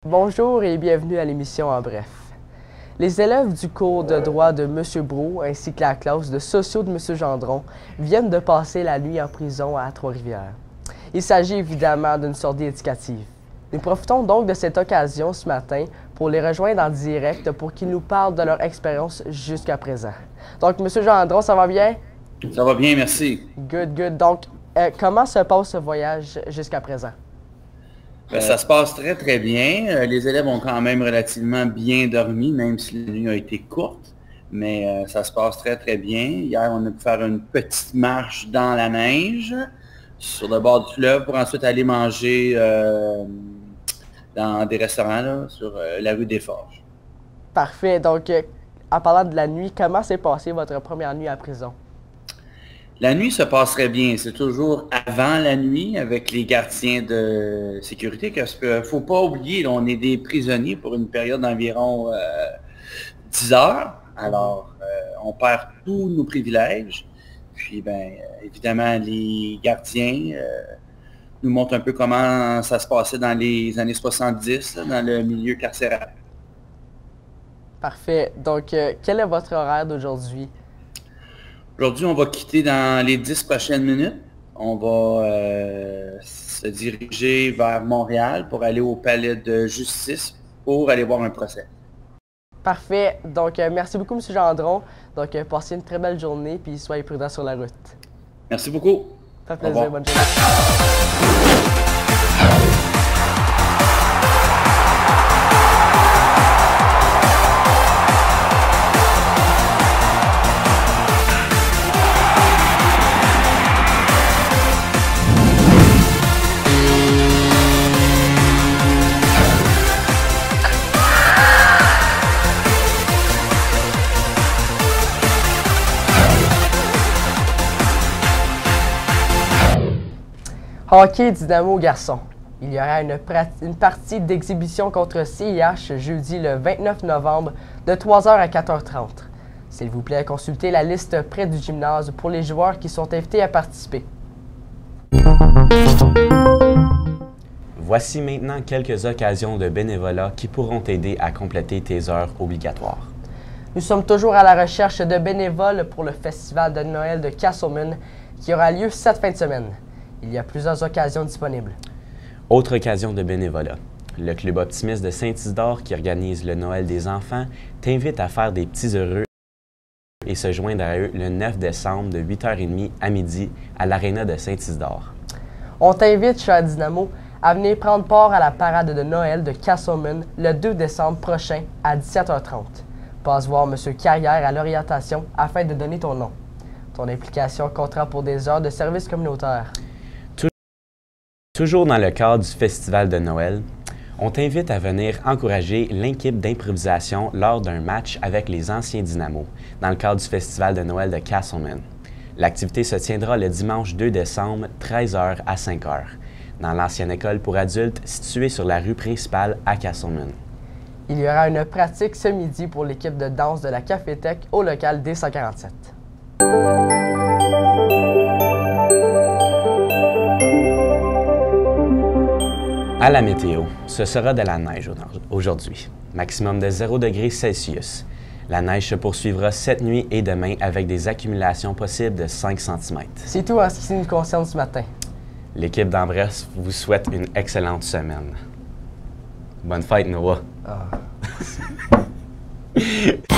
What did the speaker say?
Bonjour et bienvenue à l'émission En Bref. Les élèves du cours de droit de M. Brault ainsi que la classe de sociaux de M. Gendron viennent de passer la nuit en prison à Trois-Rivières. Il s'agit évidemment d'une sortie éducative. Nous profitons donc de cette occasion ce matin pour les rejoindre en direct pour qu'ils nous parlent de leur expérience jusqu'à présent. Donc, M. Gendron, ça va bien? Ça va bien, merci. Good. Donc, comment se passe ce voyage jusqu'à présent? Ça se passe très bien. Les élèves ont quand même relativement bien dormi, même si la nuit a été courte. Mais ça se passe très bien. Hier, on a pu faire une petite marche dans la neige, sur le bord du fleuve, pour ensuite aller manger dans des restaurants là, sur la rue des Forges. Parfait. Donc, en parlant de la nuit, comment s'est passée votre première nuit à prison? La nuit se passerait bien. C'est toujours avant la nuit avec les gardiens de sécurité. Parce qu'il ne faut pas oublier, là, on est des prisonniers pour une période d'environ 10 heures. Alors, on perd tous nos privilèges. Puis, évidemment, les gardiens nous montrent un peu comment ça se passait dans les années 70, là, dans le milieu carcéral. Parfait. Donc, quel est votre horaire d'aujourd'hui? Aujourd'hui, on va quitter dans les 10 prochaines minutes. On va se diriger vers Montréal pour aller au palais de justice pour aller voir un procès. Parfait. Donc, merci beaucoup, M. Gendron. Donc, passez une très belle journée puis soyez prudents sur la route. Merci beaucoup. Ça fait plaisir. Bonne journée. Hockey Dynamo Garçon. Il y aura une partie d'exhibition contre CIH jeudi le 29 novembre de 3h à 4h30. S'il vous plaît, consultez la liste près du gymnase pour les joueurs qui sont invités à participer. Voici maintenant quelques occasions de bénévolat qui pourront t'aider à compléter tes heures obligatoires. Nous sommes toujours à la recherche de bénévoles pour le festival de Noël de Castleman qui aura lieu cette fin de semaine. Il y a plusieurs occasions disponibles. Autre occasion de bénévolat. Le Club Optimiste de Saint-Isidore, qui organise le Noël des enfants, t'invite à faire des petits heureux et se joindre à eux le 9 décembre de 8h30 à midi à l'Aréna de Saint-Isidore. On t'invite, cher Dynamo, à venir prendre part à la parade de Noël de Castleman le 2 décembre prochain à 17h30. Passe voir M. Carrière à l'orientation afin de donner ton nom. Ton implication comptera pour des heures de service communautaire. Toujours dans le cadre du Festival de Noël, on t'invite à venir encourager l'équipe d'improvisation lors d'un match avec les anciens Dynamo, dans le cadre du Festival de Noël de Castleman. L'activité se tiendra le dimanche 2 décembre, 13h à 5h, dans l'ancienne école pour adultes située sur la rue principale à Castleman. Il y aura une pratique ce midi pour l'équipe de danse de la Cafétech au local D147. À la météo, ce sera de la neige aujourd'hui, maximum de 0 degrés Celsius. La neige se poursuivra cette nuit et demain avec des accumulations possibles de 5 cm. C'est tout en ce qui nous concerne ce matin. L'équipe d'En Bref vous souhaite une excellente semaine. Bonne fête, Noah! Ah.